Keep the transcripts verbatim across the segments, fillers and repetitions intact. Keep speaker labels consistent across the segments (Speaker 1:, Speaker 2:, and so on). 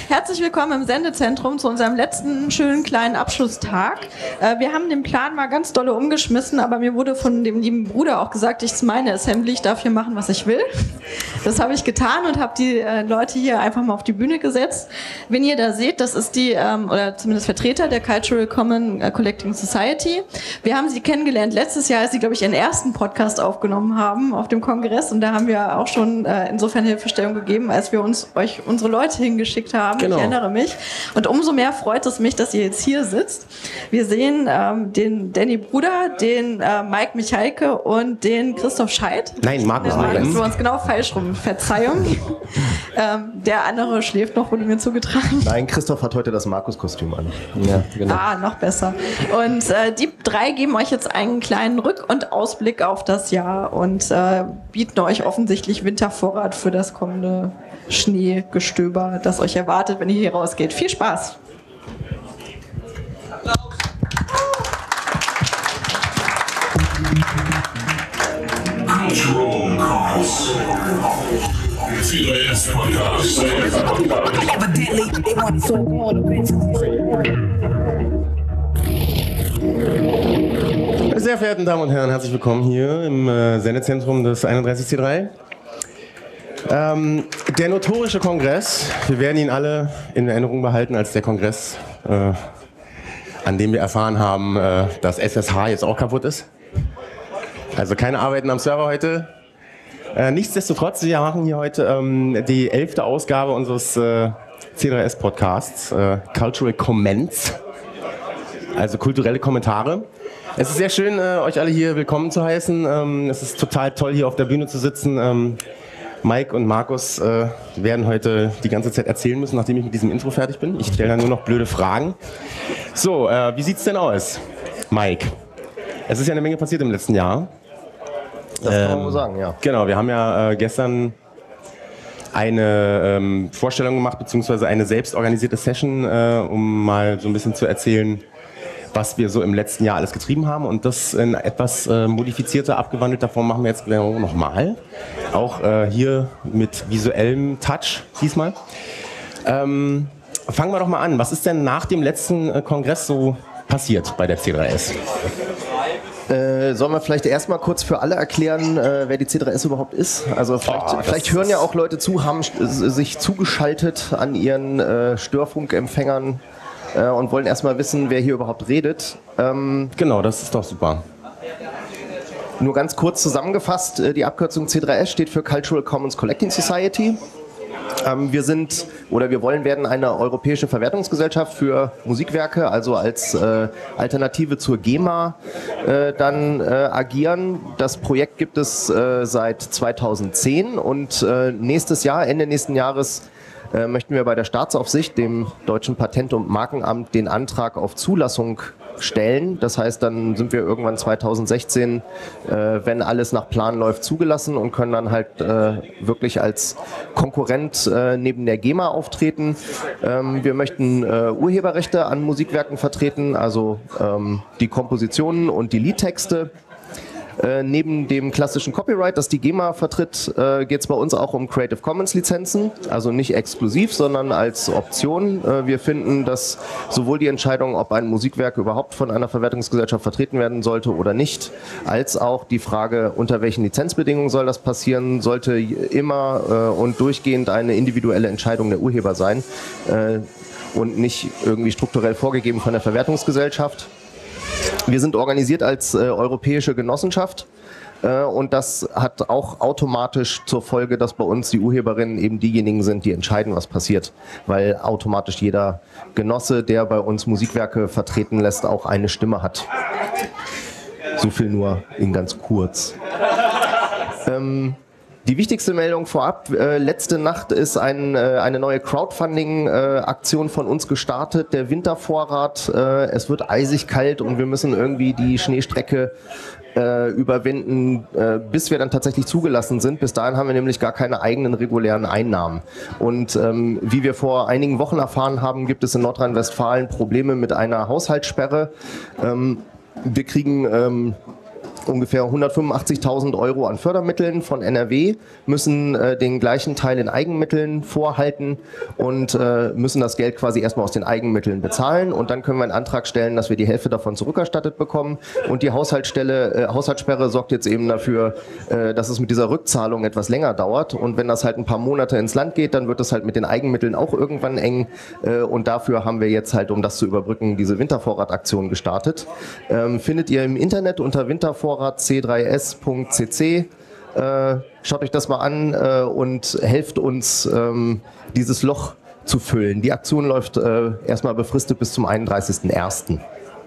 Speaker 1: Herzlich willkommen im Sendezentrum zu unserem letzten schönen kleinen Abschlusstag. Äh, wir haben den Plan mal ganz dolle umgeschmissen, aber mir wurde von dem lieben Bruder auch gesagt, ich meine Assembly, ich darf hier machen, was ich will. Das habe ich getan und habe die äh, Leute hier einfach mal auf die Bühne gesetzt. Wenn ihr da seht, das ist die, ähm, oder zumindest Vertreter der Cultural Common äh, Collecting Society. Wir haben sie kennengelernt letztes Jahr, als sie, glaube ich, ihren ersten Podcast aufgenommen haben auf dem Kongress, und da haben wir auch schon äh, insofern Hilfestellung gegeben, als wir uns euch unsere Leute hingeschickt haben. Genau. Ich erinnere mich. Und umso mehr freut es mich, dass ihr jetzt hier sitzt. Wir sehen ähm, den Danny Bruder, den äh, Mike Michalke und den Christoph Scheid.
Speaker 2: Nein, Markus
Speaker 1: Markus. Du uns genau falsch rum. Verzeihung. ähm, der andere schläft noch, wurde mir zugetragen.
Speaker 3: Nein, Christoph hat heute das Markus-Kostüm an.
Speaker 1: Ja, genau. Ah, noch besser. Und äh, die drei geben euch jetzt einen kleinen Rück- und Ausblick auf das Jahr und äh, bieten euch offensichtlich Wintervorrat für das kommende Schneegestöber, das euch erwartet, wenn ihr hier rausgeht. Viel Spaß!
Speaker 4: C D R S Podcast.
Speaker 2: Meine sehr verehrten Damen und Herren, herzlich willkommen hier im äh, Sendezentrum des einunddreißig C drei. Ähm, der notorische Kongress, wir werden ihn alle in Erinnerung behalten als der Kongress, äh, an dem wir erfahren haben, äh, dass S S H jetzt auch kaputt ist. Also keine Arbeiten am Server heute. Äh, nichtsdestotrotz, wir machen hier heute ähm, die elfte Ausgabe unseres äh, C drei S Podcasts, äh, Cultural Comments, also kulturelle Kommentare. Es ist sehr schön, äh, euch alle hier willkommen zu heißen. Ähm, es ist total toll, hier auf der Bühne zu sitzen. Ähm, Mike und Markus äh, werden heute die ganze Zeit erzählen müssen, nachdem ich mit diesem Intro fertig bin. Ich stelle dann nur noch blöde Fragen. So, äh, wie sieht's denn aus, Mike? Es ist ja eine Menge passiert im letzten Jahr.
Speaker 3: Das kann man wohl sagen, ja.
Speaker 2: Genau, wir haben ja äh, gestern eine ähm, Vorstellung gemacht, beziehungsweise eine selbstorganisierte Session, äh, um mal so ein bisschen zu erzählen, was wir so im letzten Jahr alles getrieben haben. Und das in etwas äh, modifizierter, abgewandelter Form machen wir jetzt nochmal. Auch äh, hier mit visuellem Touch diesmal. Ähm, fangen wir doch mal an. Was ist denn nach dem letzten äh, Kongress so passiert bei der C drei S?
Speaker 3: Äh, sollen wir vielleicht erstmal kurz für alle erklären, äh, wer die C drei S überhaupt ist? Also vielleicht, oh, vielleicht hören ja auch Leute zu, haben sich zugeschaltet an ihren äh, Störfunkempfängern äh, und wollen erstmal wissen, wer hier überhaupt redet. Ähm,
Speaker 2: genau, das ist doch super.
Speaker 3: Nur ganz kurz zusammengefasst, äh, die Abkürzung C drei S steht für Cultural Commons Collecting Society. Ähm, wir sind oder wir wollen werden eine europäische Verwertungsgesellschaft für Musikwerke, also als äh, Alternative zur GEMA äh, dann äh, agieren. Das Projekt gibt es äh, seit zweitausendzehn und äh, nächstes Jahr, Ende nächsten Jahres, äh, möchten wir bei der Staatsaufsicht, dem Deutschen Patent- und Markenamt, den Antrag auf Zulassung stellen. Das heißt, dann sind wir irgendwann zweitausendsechzehn, äh, wenn alles nach Plan läuft, zugelassen und können dann halt äh, wirklich als Konkurrent äh, neben der GEMA auftreten. Ähm, wir möchten äh, Urheberrechte an Musikwerken vertreten, also ähm, die Kompositionen und die Liedtexte. Äh, neben dem klassischen Copyright, das die GEMA vertritt, äh, geht es bei uns auch um Creative Commons Lizenzen, also nicht exklusiv, sondern als Option. Äh, wir finden, dass sowohl die Entscheidung, ob ein Musikwerk überhaupt von einer Verwertungsgesellschaft vertreten werden sollte oder nicht, als auch die Frage, unter welchen Lizenzbedingungen soll das passieren, sollte immer äh, und durchgehend eine individuelle Entscheidung der Urheber sein äh, und nicht irgendwie strukturell vorgegeben von der Verwertungsgesellschaft. Wir sind organisiert als äh, europäische Genossenschaft äh, und das hat auch automatisch zur Folge, dass bei uns die Urheberinnen eben diejenigen sind, die entscheiden, was passiert, weil automatisch jeder Genosse, der bei uns Musikwerke vertreten lässt, auch eine Stimme hat. So viel nur in ganz kurz. Ähm, Die wichtigste Meldung vorab, äh, letzte Nacht ist ein, äh, eine neue Crowdfunding-Aktion äh, von uns gestartet, der Wintervorrat. Äh, es wird eisig kalt und wir müssen irgendwie die Schneestrecke äh, überwinden, äh, bis wir dann tatsächlich zugelassen sind. Bis dahin haben wir nämlich gar keine eigenen regulären Einnahmen. Und ähm, wie wir vor einigen Wochen erfahren haben, gibt es in Nordrhein-Westfalen Probleme mit einer Haushaltssperre. Ähm, wir kriegen... Ähm, ungefähr hundertfünfundachtzigtausend Euro an Fördermitteln von N R W, müssen äh, den gleichen Teil in Eigenmitteln vorhalten und äh, müssen das Geld quasi erstmal aus den Eigenmitteln bezahlen und dann können wir einen Antrag stellen, dass wir die Hälfte davon zurückerstattet bekommen und die Haushaltsstelle, äh, Haushaltssperre sorgt jetzt eben dafür, äh, dass es mit dieser Rückzahlung etwas länger dauert und wenn das halt ein paar Monate ins Land geht, dann wird es halt mit den Eigenmitteln auch irgendwann eng äh, und dafür haben wir jetzt halt, um das zu überbrücken, diese Wintervorrataktion gestartet. Ähm, findet ihr im Internet unter wintervorrat c drei s punkt c c. Äh, schaut euch das mal an äh, und helft uns, ähm, dieses Loch zu füllen. Die Aktion läuft äh, erstmal befristet bis zum einunddreißigsten ersten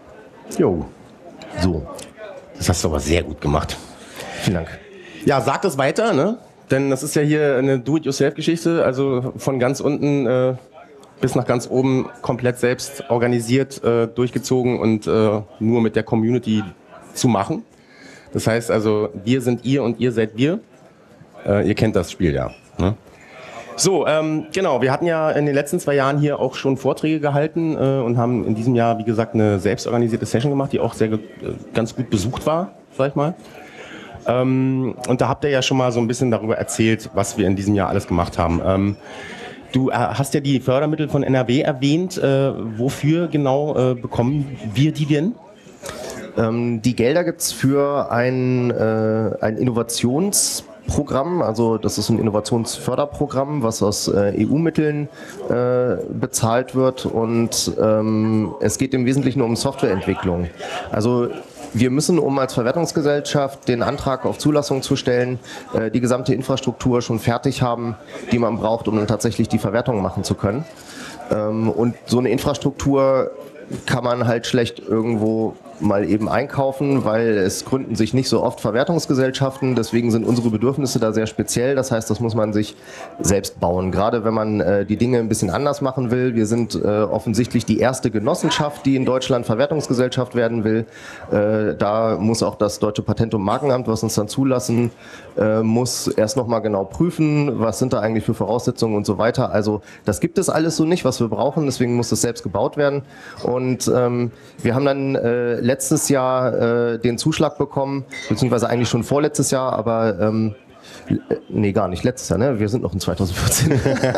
Speaker 2: Jo,
Speaker 3: So,
Speaker 2: das hast du aber sehr gut gemacht.
Speaker 3: vielen Dank.
Speaker 2: Ja, sag das weiter, ne? Denn das ist ja hier eine Do-it-yourself-Geschichte, also von ganz unten äh, bis nach ganz oben komplett selbst organisiert, äh, durchgezogen und äh, nur mit der Community zu machen. Das heißt also, wir sind ihr und ihr seid wir. Äh, ihr kennt das Spiel ja. Ne? So, ähm, genau, wir hatten ja in den letzten zwei Jahren hier auch schon Vorträge gehalten äh, und haben in diesem Jahr, wie gesagt, eine selbstorganisierte Session gemacht, die auch sehr äh, ganz gut besucht war, sag ich mal. Ähm, und da habt ihr ja schon mal so ein bisschen darüber erzählt, was wir in diesem Jahr alles gemacht haben. Ähm, Du äh, hast ja die Fördermittel von N R W erwähnt. Äh, wofür genau äh, bekommen wir die denn?
Speaker 3: Ähm, die Gelder gibt es für ein, äh, ein Innovationsprogramm, also das ist ein Innovationsförderprogramm, was aus äh, E U-Mitteln äh, bezahlt wird und ähm, es geht im Wesentlichen um Softwareentwicklung. Also wir müssen, um als Verwertungsgesellschaft den Antrag auf Zulassung zu stellen, äh, die gesamte Infrastruktur schon fertig haben, die man braucht, um dann tatsächlich die Verwertung machen zu können. Ähm, und so eine Infrastruktur kann man halt schlecht irgendwo mal eben einkaufen, weil es gründen sich nicht so oft Verwertungsgesellschaften, deswegen sind unsere Bedürfnisse da sehr speziell, das heißt, das muss man sich selbst bauen, gerade wenn man äh, die Dinge ein bisschen anders machen will. Wir sind äh, offensichtlich die erste Genossenschaft, die in Deutschland Verwertungsgesellschaft werden will. Äh, da muss auch das Deutsche Patent- und Markenamt, was uns dann zulassen, äh, muss erst nochmal genau prüfen, was sind da eigentlich für Voraussetzungen und so weiter. Also das gibt es alles so nicht, was wir brauchen, deswegen muss das selbst gebaut werden und ähm, wir haben dann äh, letztes Jahr äh, den Zuschlag bekommen, beziehungsweise eigentlich schon vorletztes Jahr, aber ähm, nee, gar nicht letztes Jahr, ne? Wir sind noch in zweitausendvierzehn.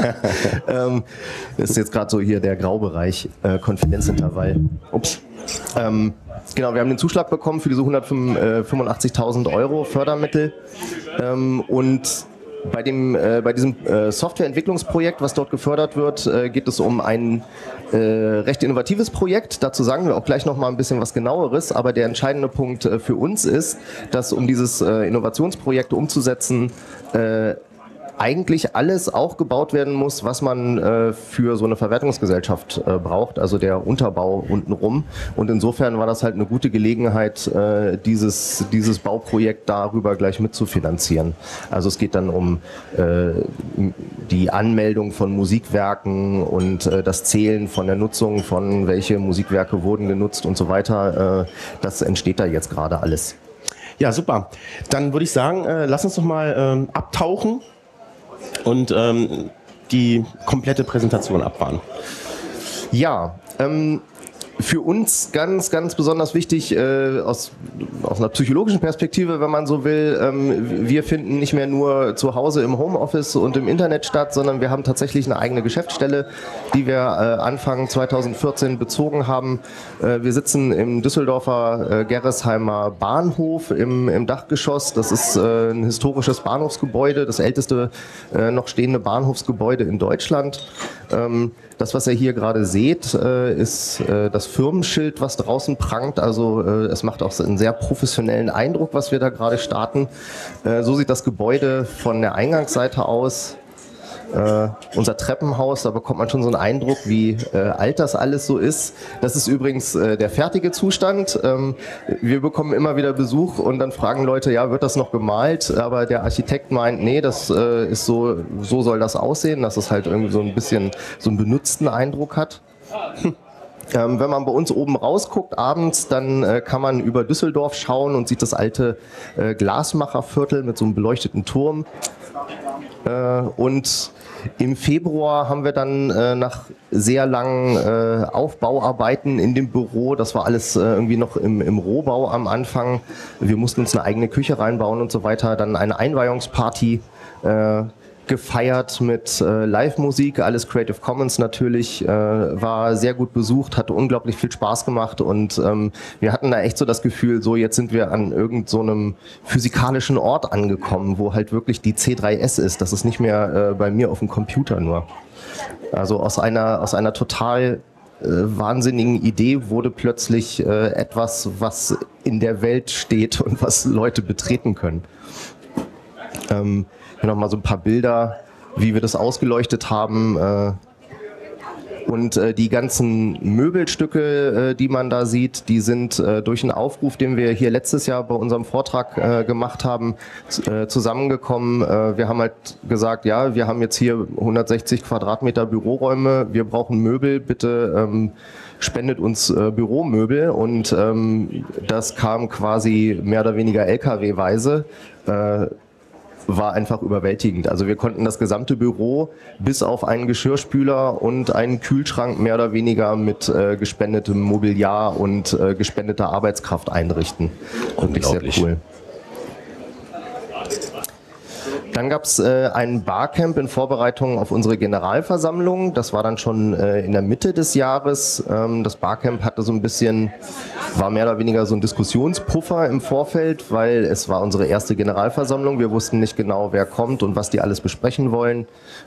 Speaker 3: ähm, das ist jetzt gerade so hier der Graubereich, äh, Konfidenzintervall. Ups. Ähm, genau, wir haben den Zuschlag bekommen für diese hundertfünfundachtzigtausend Euro Fördermittel ähm, und Bei, dem, äh, bei diesem äh, Softwareentwicklungsprojekt, was dort gefördert wird, äh, geht es um ein äh, recht innovatives Projekt. Dazu sagen wir auch gleich noch mal ein bisschen was Genaueres. Aber der entscheidende Punkt äh, für uns ist, dass um dieses äh, Innovationsprojekt umzusetzen, äh, eigentlich alles auch gebaut werden muss, was man äh, für so eine Verwertungsgesellschaft äh, braucht, also der Unterbau untenrum. Und insofern war das halt eine gute Gelegenheit, äh, dieses, dieses Bauprojekt darüber gleich mitzufinanzieren. Also es geht dann um äh, die Anmeldung von Musikwerken und äh, das Zählen von der Nutzung von welche Musikwerke wurden genutzt und so weiter. Äh, das entsteht da jetzt gerade alles.
Speaker 2: Ja, super. Dann würde ich sagen, äh, lass uns doch mal ähm, abtauchen und ähm, die komplette Präsentation abfahren.
Speaker 3: Ja, ähm, für uns ganz, ganz besonders wichtig äh, aus, aus einer psychologischen Perspektive, wenn man so will. Ähm, wir finden nicht mehr nur zu Hause im Homeoffice und im Internet statt, sondern wir haben tatsächlich eine eigene Geschäftsstelle, die wir äh, Anfang zweitausendvierzehn bezogen haben. Äh, wir sitzen im Düsseldorfer äh, Gerresheimer Bahnhof im, im Dachgeschoss. Das ist äh, ein historisches Bahnhofsgebäude, das älteste äh, noch stehende Bahnhofsgebäude in Deutschland. Ähm, Das, was ihr hier gerade seht, ist das Firmenschild, was draußen prangt. Also es macht auch einen sehr professionellen Eindruck, was wir da gerade starten. So sieht das Gebäude von der Eingangsseite aus. Äh, unser Treppenhaus, da bekommt man schon so einen Eindruck, wie äh, alt das alles so ist. Das ist übrigens äh, der fertige Zustand. Ähm, wir bekommen immer wieder Besuch und dann fragen Leute, ja, wird das noch gemalt? Aber der Architekt meint, nee, das äh, ist so, so soll das aussehen, dass es halt irgendwie so ein bisschen so einen benutzten Eindruck hat. Hm. Ähm, wenn man bei uns oben rausguckt abends, dann äh, kann man über Düsseldorf schauen und sieht das alte äh, Glasmacherviertel mit so einem beleuchteten Turm. Äh, und im Februar haben wir dann äh, nach sehr langen äh, Aufbauarbeiten in dem Büro, das war alles äh, irgendwie noch im, im Rohbau am Anfang, wir mussten uns eine eigene Küche reinbauen und so weiter, dann eine Einweihungsparty äh, gefeiert mit äh, Live-Musik, alles Creative Commons natürlich, äh, war sehr gut besucht, hatte unglaublich viel Spaß gemacht und ähm, wir hatten da echt so das Gefühl, so jetzt sind wir an irgend so einem physikalischen Ort angekommen, wo halt wirklich die C drei S ist, das ist nicht mehr äh, bei mir auf dem Computer nur. Also aus einer, aus einer total äh, wahnsinnigen Idee wurde plötzlich äh, etwas, was in der Welt steht und was Leute betreten können. Ähm, noch mal so ein paar Bilder, wie wir das ausgeleuchtet haben. Äh, und äh, die ganzen Möbelstücke, äh, die man da sieht, die sind äh, durch einen Aufruf, den wir hier letztes Jahr bei unserem Vortrag äh, gemacht haben, äh, zusammengekommen. Äh, wir haben halt gesagt, ja, wir haben jetzt hier hundertsechzig Quadratmeter Büroräume, wir brauchen Möbel, bitte ähm, spendet uns äh, Büromöbel. Und ähm, das kam quasi mehr oder weniger L K W-weise. Äh, war einfach überwältigend. Also wir konnten das gesamte Büro bis auf einen Geschirrspüler und einen Kühlschrank mehr oder weniger mit äh, gespendetem Mobiliar und äh, gespendeter Arbeitskraft einrichten. Wirklich sehr cool. Dann gab es äh, ein Barcamp in Vorbereitung auf unsere Generalversammlung. Das war dann schon äh, in der Mitte des Jahres. Ähm, das Barcamp hatte so ein bisschen, war mehr oder weniger so ein Diskussionspuffer im Vorfeld, weil es war unsere erste Generalversammlung. Wir wussten nicht genau, wer kommt und was die alles besprechen wollen.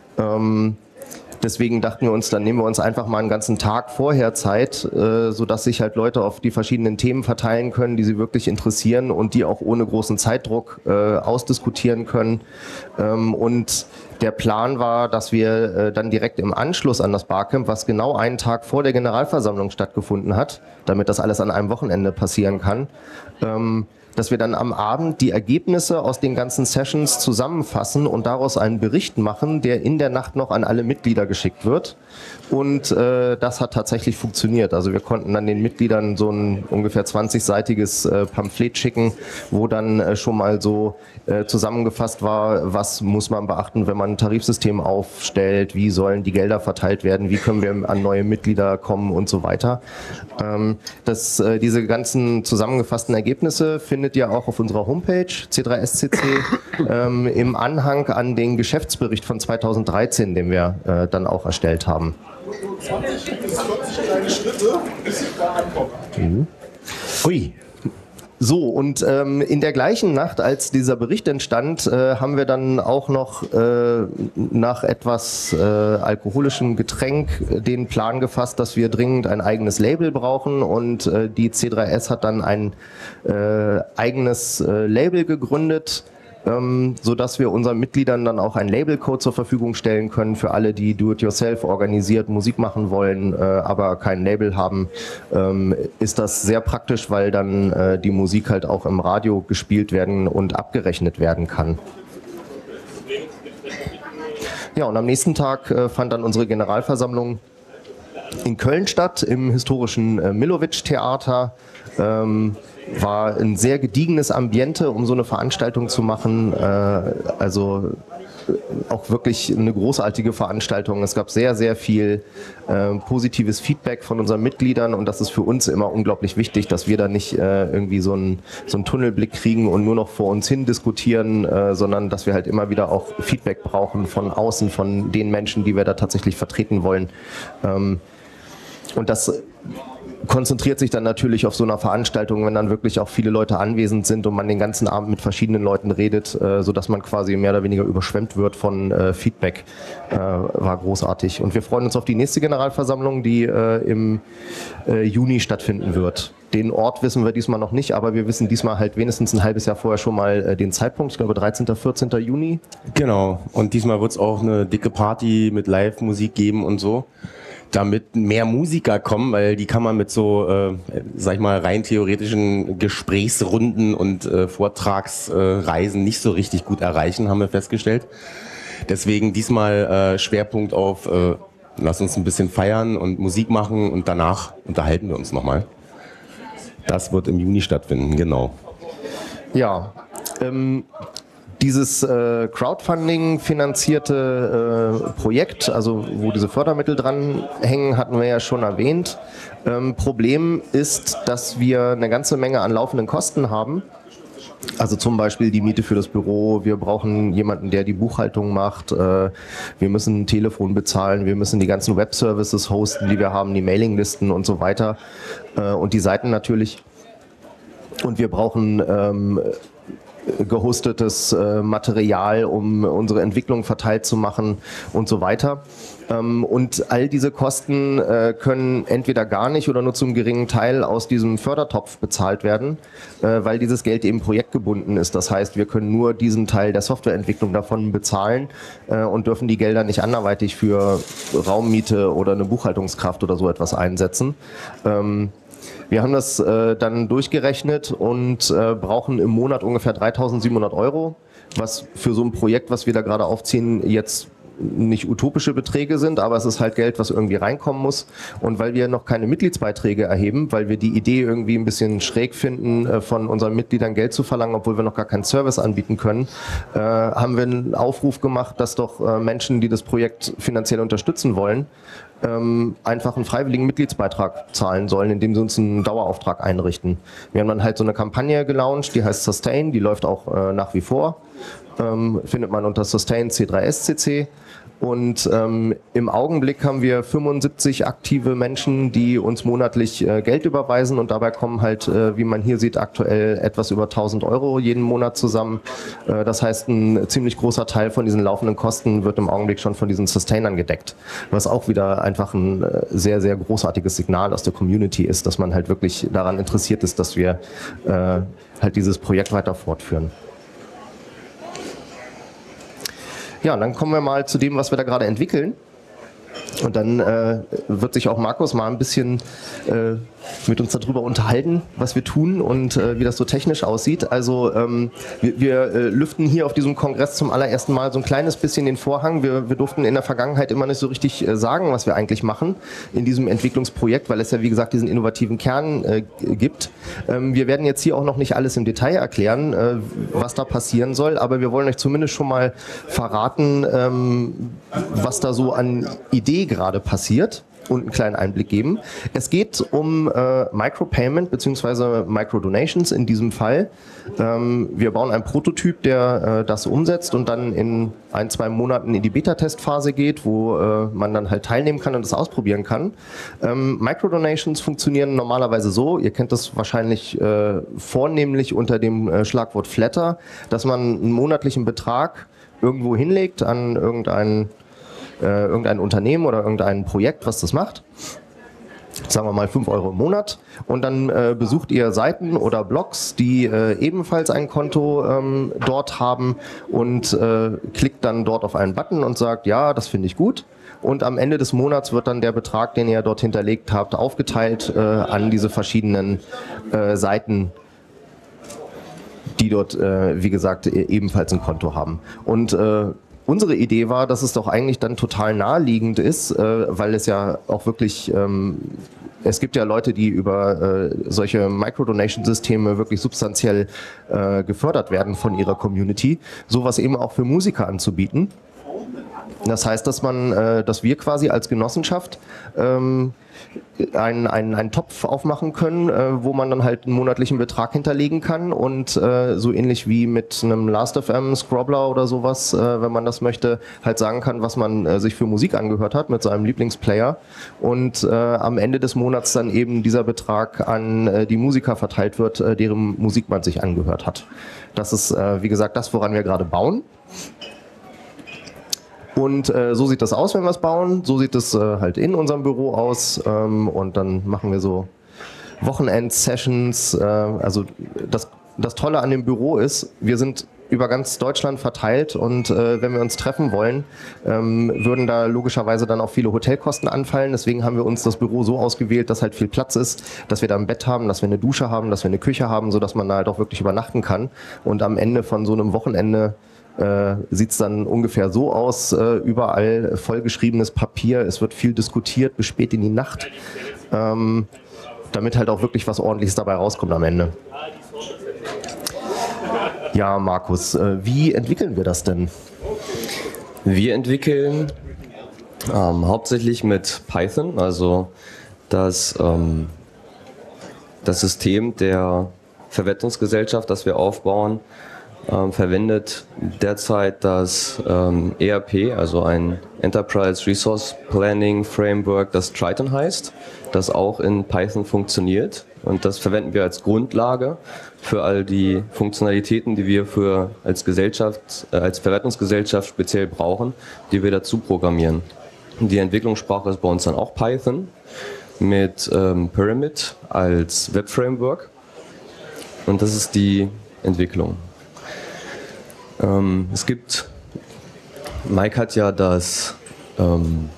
Speaker 3: Ähm, Deswegen dachten wir uns, dann nehmen wir uns einfach mal einen ganzen Tag vorher Zeit, äh, sodass sich halt Leute auf die verschiedenen Themen verteilen können, die sie wirklich interessieren und die auch ohne großen Zeitdruck äh, ausdiskutieren können. Ähm, und der Plan war, dass wir äh, dann direkt im Anschluss an das Barcamp, was genau einen Tag vor der Generalversammlung stattgefunden hat, damit das alles an einem Wochenende passieren kann, ähm, dass wir dann am Abend die Ergebnisse aus den ganzen Sessions zusammenfassen und daraus einen Bericht machen, der in der Nacht noch an alle Mitglieder geschickt wird. Und äh, das hat tatsächlich funktioniert. Also wir konnten dann den Mitgliedern so ein ungefähr zwanzig-seitiges äh, Pamphlet schicken, wo dann äh, schon mal so äh, zusammengefasst war, was muss man beachten, wenn man ein Tarifsystem aufstellt, wie sollen die Gelder verteilt werden, wie können wir an neue Mitglieder kommen und so weiter. Ähm, das, äh, diese ganzen zusammengefassten Ergebnisse findet ihr auch auf unserer Homepage C drei S C C ähm, im Anhang an den Geschäftsbericht von zweitausenddreizehn, den wir äh, dann auch erstellt haben.
Speaker 4: zwanzig bis vierzig kleine Schritte, bis ich da ankomme.
Speaker 3: Mhm. Ui. So, und ähm, in der gleichen Nacht, als dieser Bericht entstand, äh, haben wir dann auch noch äh, nach etwas äh, alkoholischem Getränk den Plan gefasst, dass wir dringend ein eigenes Label brauchen, und äh, die C drei S hat dann ein äh, eigenes äh, Label gegründet, ähm, sodass wir unseren Mitgliedern dann auch einen Labelcode zur Verfügung stellen können für alle, die do-it-yourself organisiert Musik machen wollen, äh, aber kein Label haben. Ähm, ist das sehr praktisch, weil dann äh, die Musik halt auch im Radio gespielt werden und abgerechnet werden kann. Ja, und am nächsten Tag äh, fand dann unsere Generalversammlung in Köln statt, im historischen äh, Millowitsch-Theater. Ähm, war ein sehr gediegenes Ambiente, um so eine Veranstaltung zu machen. Äh, also auch wirklich eine großartige Veranstaltung. Es gab sehr, sehr viel äh, positives Feedback von unseren Mitgliedern, und das ist für uns immer unglaublich wichtig, dass wir da nicht äh, irgendwie so einen so einen Tunnelblick kriegen und nur noch vor uns hin diskutieren, äh, sondern dass wir halt immer wieder auch Feedback brauchen von außen, von den Menschen, die wir da tatsächlich vertreten wollen. Ähm, und das konzentriert sich dann natürlich auf so einer Veranstaltung, wenn dann wirklich auch viele Leute anwesend sind und man den ganzen Abend mit verschiedenen Leuten redet, äh, sodass man quasi mehr oder weniger überschwemmt wird von äh, Feedback. Äh, war großartig. Und wir freuen uns auf die nächste Generalversammlung, die äh, im äh, Juni stattfinden wird. Den Ort wissen wir diesmal noch nicht, aber wir wissen diesmal halt wenigstens ein halbes Jahr vorher schon mal äh, den Zeitpunkt. Ich glaube dreizehnten, vierzehnten Juni.
Speaker 2: Genau. Und diesmal wird es auch eine dicke Party mit Live-Musik geben und so, damit mehr Musiker kommen, weil die kann man mit so, äh, sag ich mal, rein theoretischen Gesprächsrunden und äh, Vortragsreisen äh, nicht so richtig gut erreichen, haben wir festgestellt. Deswegen diesmal äh, Schwerpunkt auf, äh, lass uns ein bisschen feiern und Musik machen, und danach unterhalten wir uns nochmal. Das wird im Juni stattfinden, genau.
Speaker 3: Ja, ähm, Dieses äh, Crowdfunding finanzierte äh, Projekt, also wo diese Fördermittel dran hängen, hatten wir ja schon erwähnt. Ähm, Problem ist, dass wir eine ganze Menge an laufenden Kosten haben. Also zum Beispiel die Miete für das Büro, wir brauchen jemanden, der die Buchhaltung macht, äh, wir müssen ein Telefon bezahlen, wir müssen die ganzen Web-Services hosten, die wir haben, die Mailinglisten und so weiter äh, und die Seiten natürlich. Und wir brauchen ähm, gehostetes äh, Material, um unsere Entwicklung verteilt zu machen und so weiter. Ähm, und all diese Kosten äh, können entweder gar nicht oder nur zum geringen Teil aus diesem Fördertopf bezahlt werden, äh, weil dieses Geld eben projektgebunden ist. Das heißt, wir können nur diesen Teil der Softwareentwicklung davon bezahlen äh, und dürfen die Gelder nicht anderweitig für Raummiete oder eine Buchhaltungskraft oder so etwas einsetzen. Ähm, Wir haben das äh, dann durchgerechnet und äh, brauchen im Monat ungefähr dreitausendsiebenhundert Euro, was für so ein Projekt, was wir da gerade aufziehen, jetzt nicht utopische Beträge sind, aber es ist halt Geld, was irgendwie reinkommen muss. Und weil wir noch keine Mitgliedsbeiträge erheben, weil wir die Idee irgendwie ein bisschen schräg finden, äh, von unseren Mitgliedern Geld zu verlangen, obwohl wir noch gar keinen Service anbieten können, äh, haben wir einen Aufruf gemacht, dass doch äh, Menschen, die das Projekt finanziell unterstützen wollen, ähm, einfach einen freiwilligen Mitgliedsbeitrag zahlen sollen, indem sie uns einen Dauerauftrag einrichten. Wir haben dann halt so eine Kampagne gelauncht, die heißt Sustain, die läuft auch äh, nach wie vor. Ähm, findet man unter Sustain C drei S C C. Und ähm, im Augenblick haben wir fünfundsiebzig aktive Menschen, die uns monatlich äh, Geld überweisen und dabei kommen halt, äh, wie man hier sieht, aktuell etwas über tausend Euro jeden Monat zusammen. Äh, das heißt, ein ziemlich großer Teil von diesen laufenden Kosten wird im Augenblick schon von diesen Sustainern gedeckt, was auch wieder einfach ein äh, sehr, sehr großartiges Signal aus der Community ist, dass man halt wirklich daran interessiert ist, dass wir äh, halt dieses Projekt weiter fortführen. Ja, und dann kommen wir mal zu dem, was wir da gerade entwickeln. Und dann äh, wird sich auch Markus mal ein bisschen äh, mit uns darüber unterhalten, was wir tun und äh, wie das so technisch aussieht. Also ähm, wir, wir äh, lüften hier auf diesem Kongress zum allerersten Mal so ein kleines bisschen den Vorhang. Wir, wir durften in der Vergangenheit immer nicht so richtig äh, sagen, was wir eigentlich machen in diesem Entwicklungsprojekt, weil es ja wie gesagt diesen innovativen Kern äh, gibt. Ähm, wir werden jetzt hier auch noch nicht alles im Detail erklären, äh, was da passieren soll, aber wir wollen euch zumindest schon mal verraten, ähm, was da so an Idee gerade passiert und einen kleinen Einblick geben. Es geht um äh, Micropayment bzw. Microdonations in diesem Fall. Ähm, wir bauen einen Prototyp, der äh, das umsetzt und dann in ein, zwei Monaten in die Beta-Testphase geht, wo äh, man dann halt teilnehmen kann und das ausprobieren kann. Ähm, Microdonations funktionieren normalerweise so, ihr kennt das wahrscheinlich äh, vornehmlich unter dem äh, Schlagwort Flatter, dass man einen monatlichen Betrag irgendwo hinlegt an irgendeinen Äh, irgendein Unternehmen oder irgendein Projekt, was das macht, sagen wir mal fünf Euro im Monat, und dann äh, besucht ihr Seiten oder Blogs, die äh, ebenfalls ein Konto ähm, dort haben und äh, klickt dann dort auf einen Button und sagt, ja, das finde ich gut. Und am Ende des Monats wird dann der Betrag, den ihr dort hinterlegt habt, aufgeteilt äh, an diese verschiedenen äh, Seiten, die dort, äh, wie gesagt, ebenfalls ein Konto haben. Und äh, unsere Idee war, dass es doch eigentlich dann total naheliegend ist, äh, weil es ja auch wirklich, ähm, es gibt ja Leute, die über äh, solche Microdonation-Systeme wirklich substanziell äh, gefördert werden von ihrer Community, sowas eben auch für Musiker anzubieten. Das heißt, dass man, äh, dass wir quasi als Genossenschaft ähm, einen, einen, einen Topf aufmachen können, äh, wo man dann halt einen monatlichen Betrag hinterlegen kann und äh, so ähnlich wie mit einem Last F M, Scrobbler oder sowas, äh, wenn man das möchte, halt sagen kann, was man äh, sich für Musik angehört hat mit seinem Lieblingsplayer und äh, am Ende des Monats dann eben dieser Betrag an äh, die Musiker verteilt wird, äh, deren Musik man sich angehört hat. Das ist, äh, wie gesagt, das, woran wir gerade bauen. Und äh, so sieht das aus, wenn wir es bauen. So sieht es äh, halt in unserem Büro aus. Ähm, und dann machen wir so Wochenend-Sessions. Äh, also das, das Tolle an dem Büro ist, wir sind über ganz Deutschland verteilt und äh, wenn wir uns treffen wollen, ähm, würden da logischerweise dann auch viele Hotelkosten anfallen. Deswegen haben wir uns das Büro so ausgewählt, dass halt viel Platz ist, dass wir da ein Bett haben, dass wir eine Dusche haben, dass wir eine Küche haben, sodass man da halt auch wirklich übernachten kann. Und am Ende von so einem Wochenende Äh, sieht es dann ungefähr so aus, äh, überall vollgeschriebenes Papier, es wird viel diskutiert bis spät in die Nacht, ähm, damit halt auch wirklich was Ordentliches dabei rauskommt am Ende. Ja, Markus, äh, wie entwickeln wir das denn?
Speaker 5: Wir entwickeln ähm, hauptsächlich mit Python, also das, ähm, das System der Verwertungsgesellschaft, das wir aufbauen, ähm, verwendet derzeit das ähm, E R P, also ein Enterprise Resource Planning Framework, das Triton heißt, das auch in Python funktioniert. Und das verwenden wir als Grundlage für all die Funktionalitäten, die wir für als Gesellschaft, äh, als Verwertungsgesellschaft speziell brauchen, die wir dazu programmieren. Die Entwicklungssprache ist bei uns dann auch Python mit ähm, Pyramid als Web-Framework. Und das ist die Entwicklung. Ähm, es gibt, Mike hat ja das, ähm,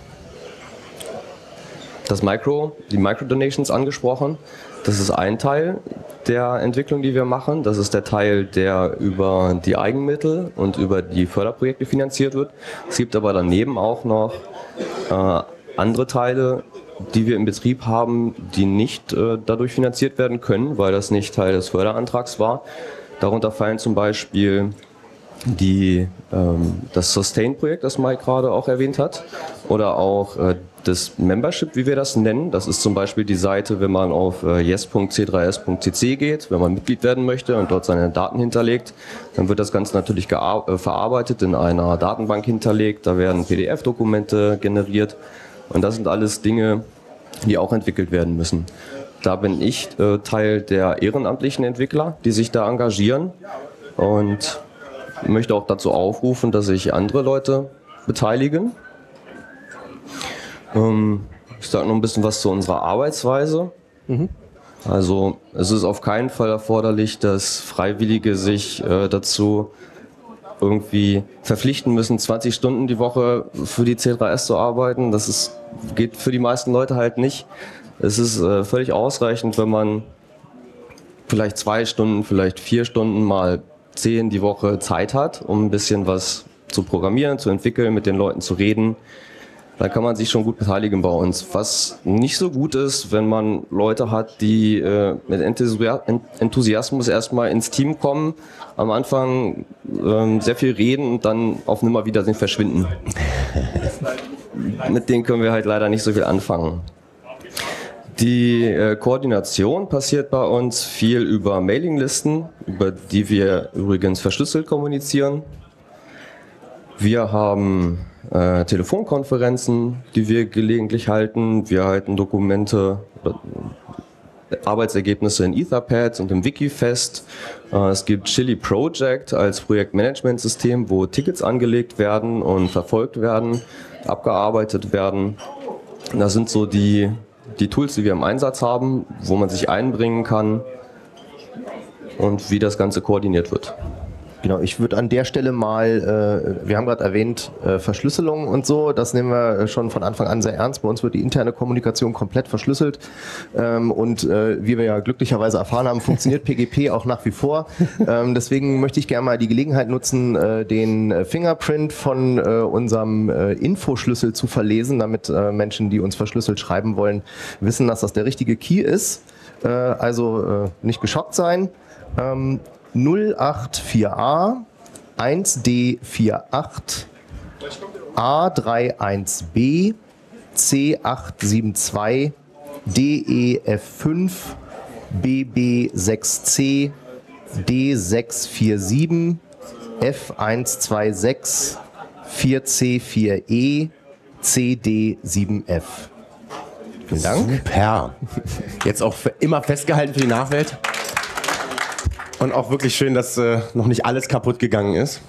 Speaker 5: das Micro, die Microdonations angesprochen. Das ist ein Teil der Entwicklung, die wir machen. Das ist der Teil, der über die Eigenmittel und über die Förderprojekte finanziert wird. Es gibt aber daneben auch noch äh, andere Teile, die wir im Betrieb haben, die nicht äh, dadurch finanziert werden können, weil das nicht Teil des Förderantrags war. Darunter fallen zum Beispiel die, ähm, das Sustain-Projekt, das Mike gerade auch erwähnt hat, oder auch äh, das Membership, wie wir das nennen. Das ist zum Beispiel die Seite, wenn man auf äh, yes punkt c drei s punkt c c geht, wenn man Mitglied werden möchte und dort seine Daten hinterlegt, dann wird das Ganze natürlich gear- äh, verarbeitet, in einer Datenbank hinterlegt, da werden P D F-Dokumente generiert und das sind alles Dinge, die auch entwickelt werden müssen. Da bin ich äh, Teil der ehrenamtlichen Entwickler, die sich da engagieren und möchte auch dazu aufrufen, dass sich andere Leute beteiligen. Ähm, ich sage noch ein bisschen was zu unserer Arbeitsweise. Mhm. Also es ist auf keinen Fall erforderlich, dass Freiwillige sich äh, dazu irgendwie verpflichten müssen, zwanzig Stunden die Woche für die C drei S zu arbeiten. Das ist, geht für die meisten Leute halt nicht. Es ist äh, völlig ausreichend, wenn man vielleicht zwei Stunden, vielleicht vier Stunden mal zehn die Woche Zeit hat, um ein bisschen was zu programmieren, zu entwickeln, mit den Leuten zu reden. Da kann man sich schon gut beteiligen bei uns. Was nicht so gut ist, wenn man Leute hat, die äh, mit Enthusiasmus erstmal ins Team kommen, am Anfang ähm, sehr viel reden und dann auf Nimmerwiedersehen verschwinden. Mit denen können wir halt leider nicht so viel anfangen. Die äh, Koordination passiert bei uns viel über Mailinglisten, über die wir übrigens verschlüsselt kommunizieren. Wir haben äh, Telefonkonferenzen, die wir gelegentlich halten. Wir halten Dokumente, äh, Arbeitsergebnisse in Etherpads und im Wiki fest. Äh, es gibt Chili Project als Projektmanagementsystem, wo Tickets angelegt werden und verfolgt werden, abgearbeitet werden. Das sind so die die Tools, die wir im Einsatz haben, wo man sich einbringen kann und wie das Ganze koordiniert wird.
Speaker 3: Genau, ich würde an der Stelle mal, äh, wir haben gerade erwähnt, äh, Verschlüsselung und so, das nehmen wir schon von Anfang an sehr ernst. Bei uns wird die interne Kommunikation komplett verschlüsselt ähm, und äh, wie wir ja glücklicherweise erfahren haben, funktioniert P G P auch nach wie vor. Ähm, deswegen möchte ich gerne mal die Gelegenheit nutzen, äh, den Fingerprint von äh, unserem äh, Infoschlüssel zu verlesen, damit äh, Menschen, die uns verschlüsselt schreiben wollen, wissen, dass das der richtige Key ist. Äh, also äh, nicht geschockt sein. Ähm, null acht vier a eins d acht a eins b c acht sieben zwei d e f fünf b b sechs c d sechs vier sieben f eins zwei sechs vier c vier e c d sieben f. Vielen Dank.
Speaker 2: Super. Jetzt auch für immer festgehalten für die Nachwelt. Und auch wirklich schön, dass äh, noch nicht alles kaputt gegangen ist.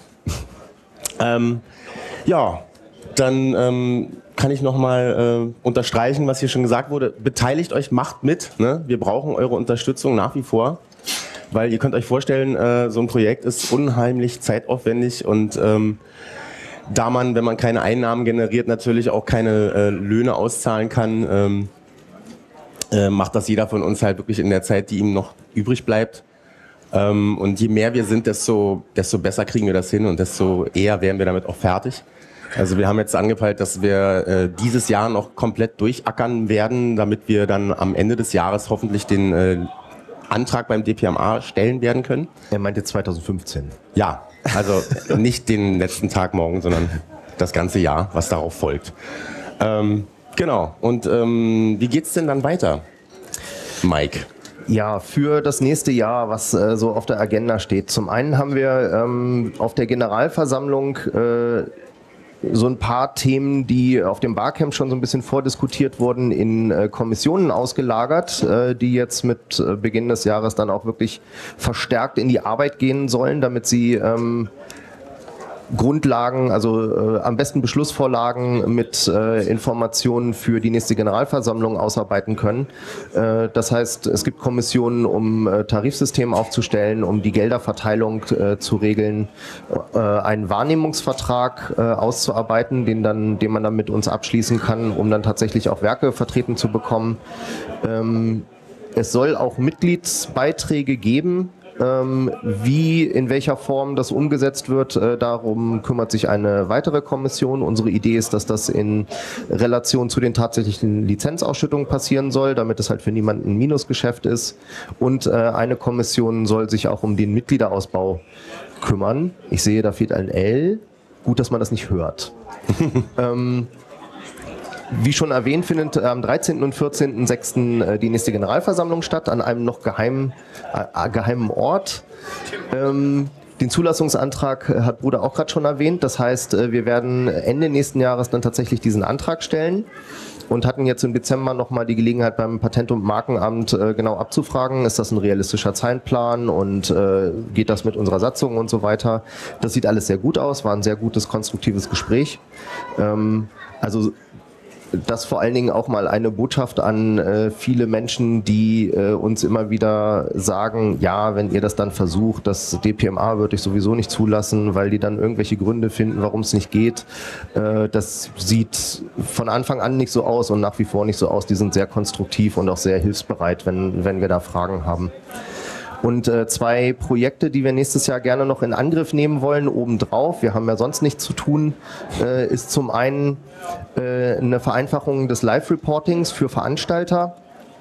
Speaker 2: Ähm, ja, dann ähm, kann ich nochmal äh, unterstreichen, was hier schon gesagt wurde. Beteiligt euch, macht mit. Ne? Wir brauchen eure Unterstützung nach wie vor. Weil ihr könnt euch vorstellen, äh, so ein Projekt ist unheimlich zeitaufwendig. Und ähm, da man, wenn man keine Einnahmen generiert, natürlich auch keine äh, Löhne auszahlen kann, ähm, äh, macht das jeder von uns halt wirklich in der Zeit, die ihm noch übrig bleibt. Ähm, und je mehr wir sind, desto, desto besser kriegen wir das hin und desto eher werden wir damit auch fertig. Also wir haben jetzt angepeilt, dass wir äh, dieses Jahr noch komplett durchackern werden, damit wir dann am Ende des Jahres hoffentlich den äh, Antrag beim D P M A stellen werden können.
Speaker 3: Er meinte zwanzig fünfzehn.
Speaker 2: Ja, also nicht den letzten Tag morgen, sondern das ganze Jahr, was darauf folgt. Ähm, genau. Und ähm, wie geht's denn dann weiter, Mike?
Speaker 3: Ja, für das nächste Jahr, was äh, so auf der Agenda steht. Zum einen haben wir ähm, auf der Generalversammlung äh, so ein paar Themen, die auf dem Barcamp schon so ein bisschen vordiskutiert wurden, in äh, Kommissionen ausgelagert, äh, die jetzt mit äh, Beginn des Jahres dann auch wirklich verstärkt in die Arbeit gehen sollen, damit sie ähm, Grundlagen, also äh, am besten Beschlussvorlagen mit äh, Informationen für die nächste Generalversammlung ausarbeiten können. Äh, das heißt, es gibt Kommissionen, um äh, Tarifsystem aufzustellen, um die Gelderverteilung äh, zu regeln, äh, einen Wahrnehmungsvertrag äh, auszuarbeiten, den, dann, den man dann mit uns abschließen kann, um dann tatsächlich auch Werke vertreten zu bekommen. Ähm, es soll auch Mitgliedsbeiträge geben. Ähm, wie, in welcher Form das umgesetzt wird, äh, darum kümmert sich eine weitere Kommission. Unsere Idee ist, dass das in Relation zu den tatsächlichen Lizenzausschüttungen passieren soll, damit es halt für niemanden ein Minusgeschäft ist. Und äh, eine Kommission soll sich auch um den Mitgliederausbau kümmern. Ich sehe, da fehlt ein L. Gut, dass man das nicht hört. ähm, Wie schon erwähnt, findet am dreizehnten und vierzehnten sechsten die nächste Generalversammlung statt, an einem noch geheimen, äh, geheimen Ort. Ähm, den Zulassungsantrag hat Bruder auch gerade schon erwähnt. Das heißt, wir werden Ende nächsten Jahres dann tatsächlich diesen Antrag stellen und hatten jetzt im Dezember nochmal die Gelegenheit beim Patent- und Markenamt äh, genau abzufragen, ist das ein realistischer Zeitplan und äh, geht das mit unserer Satzung und so weiter. Das sieht alles sehr gut aus, war ein sehr gutes, konstruktives Gespräch. Ähm, also das vor allen Dingen auch mal eine Botschaft an äh, viele Menschen, die äh, uns immer wieder sagen, ja, wenn ihr das dann versucht, das D P M A würde ich sowieso nicht zulassen, weil die dann irgendwelche Gründe finden, warum es nicht geht. Äh, das sieht von Anfang an nicht so aus und nach wie vor nicht so aus. Die sind sehr konstruktiv und auch sehr hilfsbereit, wenn, wenn wir da Fragen haben. Und äh, zwei Projekte, die wir nächstes Jahr gerne noch in Angriff nehmen wollen, obendrauf, wir haben ja sonst nichts zu tun, äh, ist zum einen äh, eine Vereinfachung des Live-Reportings für Veranstalter.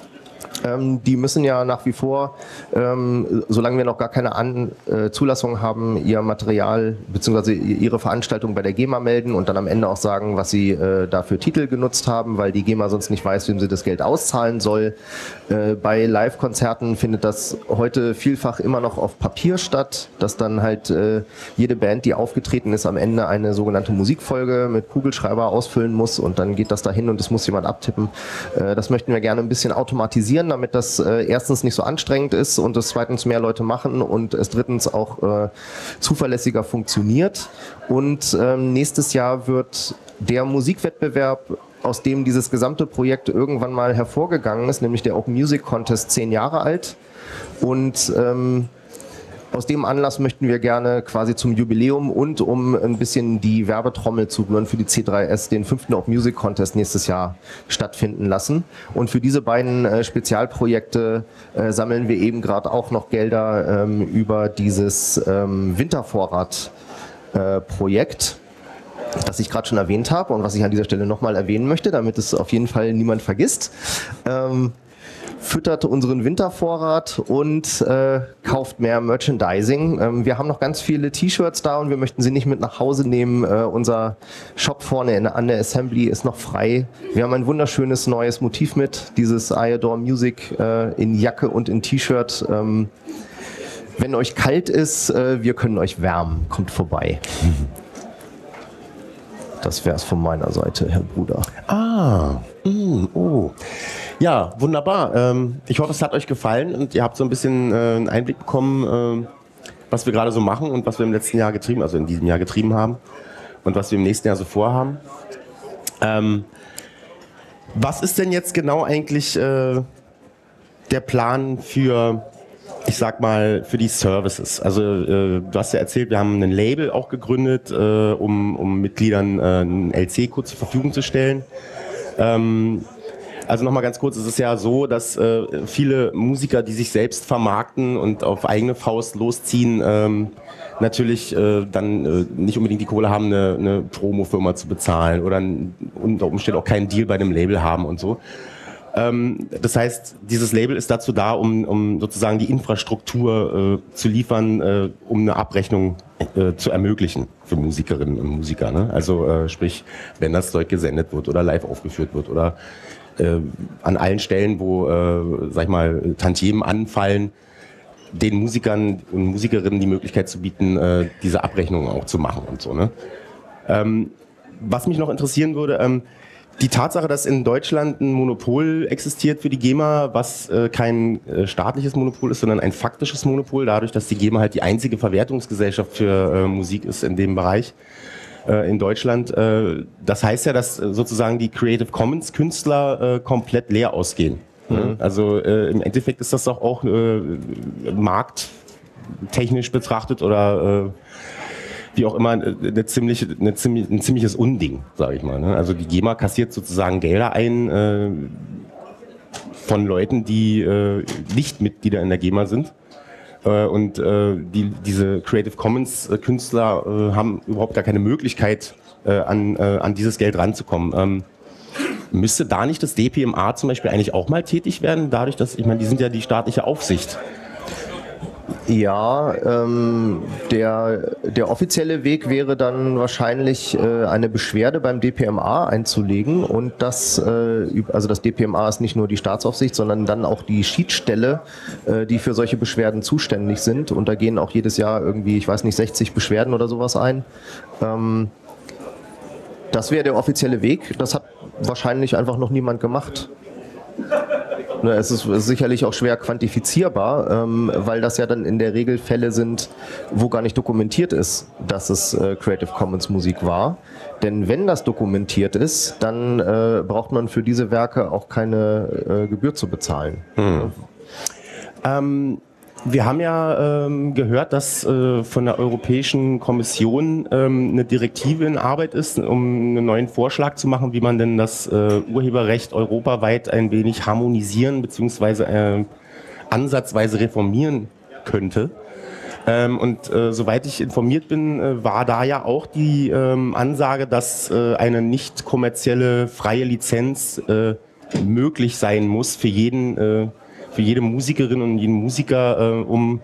Speaker 3: Ähm, die müssen ja nach wie vor, ähm, solange wir noch gar keine An äh, Zulassung haben, ihr Material bzw. ihre Veranstaltung bei der GEMA melden und dann am Ende auch sagen, was sie äh, da für Titel genutzt haben, weil die GEMA sonst nicht weiß, wem sie das Geld auszahlen soll. Äh, bei Live-Konzerten findet das heute vielfach immer noch auf Papier statt, dass dann halt äh, jede Band, die aufgetreten ist, am Ende eine sogenannte Musikfolge mit Kugelschreiber ausfüllen muss und dann geht das dahin und das muss jemand abtippen. Äh, das möchten wir gerne ein bisschen automatisieren, damit das äh, erstens nicht so anstrengend ist und es zweitens mehr Leute machen und es drittens auch äh, zuverlässiger funktioniert. Und ähm, nächstes Jahr wird der Musikwettbewerb, aus dem dieses gesamte Projekt irgendwann mal hervorgegangen ist, nämlich der Open Music Contest, zehn Jahre alt. Und ähm, aus dem Anlass möchten wir gerne quasi zum Jubiläum und um ein bisschen die Werbetrommel zu rühren für die C drei S den fünften Open Music Contest nächstes Jahr stattfinden lassen. Und für diese beiden äh, Spezialprojekte äh, sammeln wir eben gerade auch noch Gelder ähm, über dieses ähm, Wintervorrat-Projekt, äh, das ich gerade schon erwähnt habe und was ich an dieser Stelle nochmal erwähnen möchte, damit es auf jeden Fall niemand vergisst. Ähm, füttert unseren Wintervorrat und äh, kauft mehr Merchandising. Ähm, wir haben noch ganz viele T-Shirts da und wir möchten sie nicht mit nach Hause nehmen. Äh, unser Shop vorne in, an der Assembly ist noch frei. Wir haben ein wunderschönes neues Motiv mit, dieses I Adore Music äh, in Jacke und in T-Shirt. Ähm, wenn euch kalt ist, äh, wir können euch wärmen. Kommt vorbei. Das wäre es von meiner Seite, Herr Bruder.
Speaker 2: Ah, mm, oh. Ja, wunderbar. Ähm, ich hoffe, es hat euch gefallen und ihr habt so ein bisschen äh, einen Einblick bekommen, äh, was wir gerade so machen und was wir im letzten Jahr getrieben, also in diesem Jahr getrieben haben und was wir im nächsten Jahr so vorhaben. Ähm, was ist denn jetzt genau eigentlich äh, der Plan für, ich sag mal, für die Services? Also äh, du hast ja erzählt, wir haben ein Label auch gegründet, äh, um, um Mitgliedern äh, einen L C-Code zur Verfügung zu stellen. Ähm, Also nochmal ganz kurz, es ist ja so, dass äh, viele Musiker, die sich selbst vermarkten und auf eigene Faust losziehen, ähm, natürlich äh, dann äh, nicht unbedingt die Kohle haben, eine, eine Promo-Firma zu bezahlen oder unter Umständen auch keinen Deal bei dem Label haben und so. Ähm, das heißt, dieses Label ist dazu da, um, um sozusagen die Infrastruktur äh, zu liefern, äh, um eine Abrechnung äh, zu ermöglichen für Musikerinnen und Musiker. Ne? Also äh, sprich, wenn das Zeug gesendet wird oder live aufgeführt wird oder äh, an allen Stellen, wo, äh, sag ich mal, Tantiemen anfallen, den Musikern und Musikerinnen die Möglichkeit zu bieten, äh, diese Abrechnungen auch zu machen und so. Ne? Ähm, was mich noch interessieren würde, ähm, die Tatsache, dass in Deutschland ein Monopol existiert für die GEMA, was äh, kein äh, staatliches Monopol ist, sondern ein faktisches Monopol, dadurch, dass die GEMA halt die einzige Verwertungsgesellschaft für äh, Musik ist in dem Bereich äh, in Deutschland. Äh, das heißt ja, dass äh, sozusagen die Creative Commons Künstler äh, komplett leer ausgehen. Mhm. Also äh, im Endeffekt ist das doch auch äh, markttechnisch betrachtet oder äh, wie auch immer eine ziemliche, eine ziemlich, ein ziemliches Unding, sage ich mal. Ne? Also die GEMA kassiert sozusagen Gelder ein äh, von Leuten, die äh, nicht Mitglieder in der GEMA sind. Äh, und äh, die, diese Creative Commons äh, Künstler äh, haben überhaupt gar keine Möglichkeit, äh, an, äh, an dieses Geld ranzukommen. Ähm, Müsste da nicht das D P M A zum Beispiel eigentlich auch mal tätig werden, dadurch, dass, ich meine, die sind ja die staatliche Aufsicht?
Speaker 3: Ja, ähm, der, der offizielle Weg wäre dann wahrscheinlich äh, eine Beschwerde beim D P M A einzulegen und das, äh, also das D P M A ist nicht nur die Staatsaufsicht, sondern dann auch die Schiedsstelle, äh, die für solche Beschwerden zuständig sind und da gehen auch jedes Jahr irgendwie, ich weiß nicht, sechzig Beschwerden oder sowas ein. Ähm, das wäre der offizielle Weg, das hat wahrscheinlich einfach noch niemand gemacht. Es ist sicherlich auch schwer quantifizierbar, ähm, weil das ja dann in der Regel Fälle sind, wo gar nicht dokumentiert ist, dass es äh, Creative Commons Musik war. Denn wenn das dokumentiert ist, dann äh, braucht man für diese Werke auch keine äh, Gebühr zu bezahlen.
Speaker 2: Hm. Ähm, wir haben ja ähm, gehört, dass äh, von der Europäischen Kommission ähm, eine Direktive in Arbeit ist, um einen neuen Vorschlag zu machen, wie man denn das äh, Urheberrecht europaweit ein wenig harmonisieren bzw. Äh, ansatzweise reformieren könnte. Ähm, und äh, soweit ich informiert bin, äh, war da ja auch die ähm, Ansage, dass äh, eine nicht kommerzielle freie Lizenz äh, möglich sein muss für jeden äh, für jede Musikerin und jeden Musiker, äh, um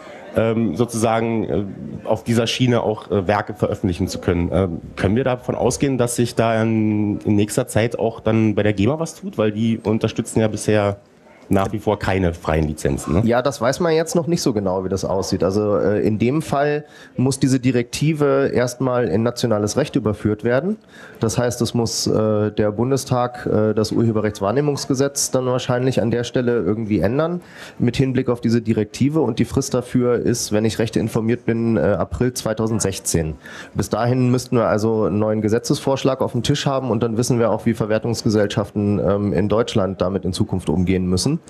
Speaker 2: ähm, sozusagen äh, auf dieser Schiene auch äh, Werke veröffentlichen zu können. Äh, können wir davon ausgehen, dass sich da in, in nächster Zeit auch dann bei der GEMA was tut? Weil die unterstützen ja bisher nach wie vor keine freien Lizenzen. Ne?
Speaker 3: Ja, das weiß man jetzt noch nicht so genau, wie das aussieht. Also äh, in dem Fall muss diese Direktive erstmal in nationales Recht überführt werden. Das heißt, es muss äh, der Bundestag äh, das Urheberrechtswahrnehmungsgesetz dann wahrscheinlich an der Stelle irgendwie ändern, mit Hinblick auf diese Direktive. Und die Frist dafür ist, wenn ich recht informiert bin, äh, April zweitausendsechzehn. Bis dahin müssten wir also einen neuen Gesetzesvorschlag auf dem Tisch haben und dann wissen wir auch, wie Verwertungsgesellschaften ähm, in Deutschland damit in Zukunft umgehen müssen.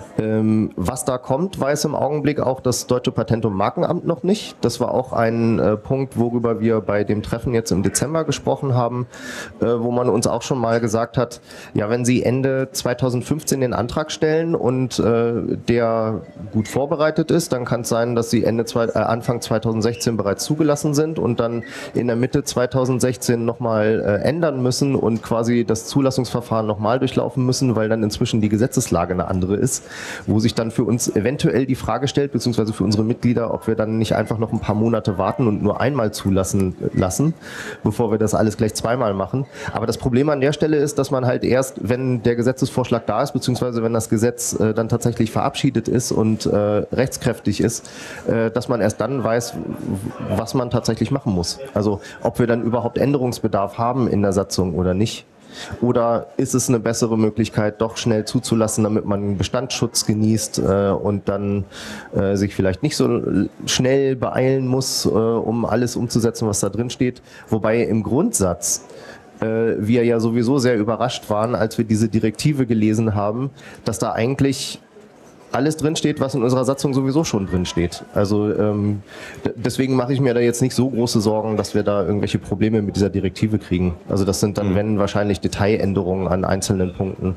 Speaker 3: Ähm, was da kommt, weiß im Augenblick auch das Deutsche Patent- und Markenamt noch nicht. Das war auch ein äh, Punkt, worüber wir bei dem Treffen jetzt im Dezember gesprochen haben, äh, wo man uns auch schon mal gesagt hat, ja, wenn Sie Ende zweitausendfünfzehn den Antrag stellen und äh, der gut vorbereitet ist, dann kann es sein, dass Sie Ende zwei, äh, Anfang zweitausendsechzehn bereits zugelassen sind und dann in der Mitte zweitausendsechzehn nochmal äh, ändern müssen und quasi das Zulassungsverfahren nochmal durchlaufen müssen, weil dann inzwischen die Gesetzeslage eine andere ist, wo sich dann für uns eventuell die Frage stellt, beziehungsweise für unsere Mitglieder, ob wir dann nicht einfach noch ein paar Monate warten und nur einmal zulassen lassen, bevor wir das alles gleich zweimal machen. Aber das Problem an der Stelle ist, dass man halt erst, wenn der Gesetzesvorschlag da ist, beziehungsweise wenn das Gesetz äh, dann tatsächlich verabschiedet ist und äh, rechtskräftig ist, äh, dass man erst dann weiß, was man tatsächlich machen muss. Also ob wir dann überhaupt Änderungsbedarf haben in der Satzung oder nicht. Oder ist es eine bessere Möglichkeit, doch schnell zuzulassen, damit man Bestandsschutz genießt äh, und dann äh, sich vielleicht nicht so schnell beeilen muss, äh, um alles umzusetzen, was da drin steht. Wobei im Grundsatz äh, wir ja sowieso sehr überrascht waren, als wir diese Direktive gelesen haben, dass da eigentlich alles drinsteht, was in unserer Satzung sowieso schon drinsteht. Also ähm, deswegen mache ich mir da jetzt nicht so große Sorgen, dass wir da irgendwelche Probleme mit dieser Direktive kriegen. Also das sind dann, mhm. wenn, wahrscheinlich Detailänderungen an einzelnen Punkten.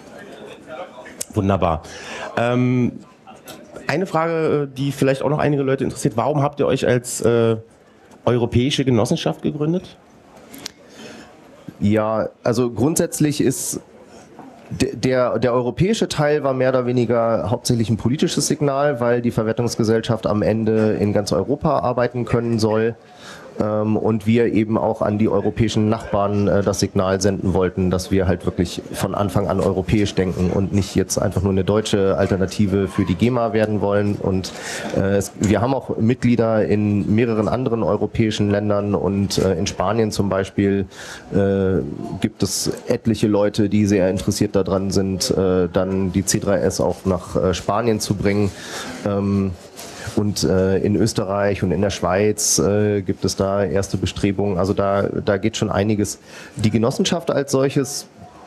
Speaker 2: Wunderbar. Ähm, eine Frage, die vielleicht auch noch einige Leute interessiert. Warum habt ihr euch als äh, europäische Genossenschaft gegründet?
Speaker 3: Ja, also grundsätzlich ist Der, der europäische Teil war mehr oder weniger hauptsächlich ein politisches Signal, weil die Verwertungsgesellschaft am Ende in ganz Europa arbeiten können soll. Ähm, und wir eben auch an die europäischen Nachbarn äh, das Signal senden wollten, dass wir halt wirklich von Anfang an europäisch denken und nicht jetzt einfach nur eine deutsche Alternative für die GEMA werden wollen. Und äh, es, wir haben auch Mitglieder in mehreren anderen europäischen Ländern und äh, in Spanien zum Beispiel äh, gibt es etliche Leute, die sehr interessiert daran sind, äh, dann die C drei S auch nach äh, Spanien zu bringen. Ähm, Und äh, in Österreich und in der Schweiz äh, gibt es da erste Bestrebungen. Also da, da geht schon einiges. Die Genossenschaft als solches,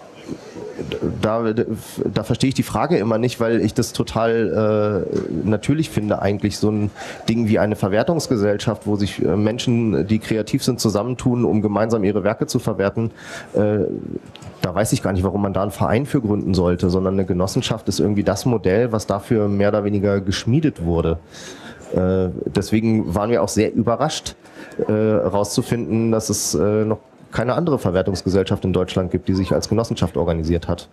Speaker 3: da, da verstehe ich die Frage immer nicht, weil ich das total äh, natürlich finde, eigentlich so ein Ding wie eine Verwertungsgesellschaft, wo sich äh, Menschen, die kreativ sind, zusammentun, um gemeinsam ihre Werke zu verwerten. Äh, Da weiß ich gar nicht, warum man da einen Verein für gründen sollte, sondern eine Genossenschaft ist irgendwie das Modell, was dafür mehr oder weniger geschmiedet wurde. Äh, deswegen waren wir auch sehr überrascht, äh, herauszufinden, dass es äh, noch keine andere Verwertungsgesellschaft in Deutschland gibt, die sich als Genossenschaft organisiert hat.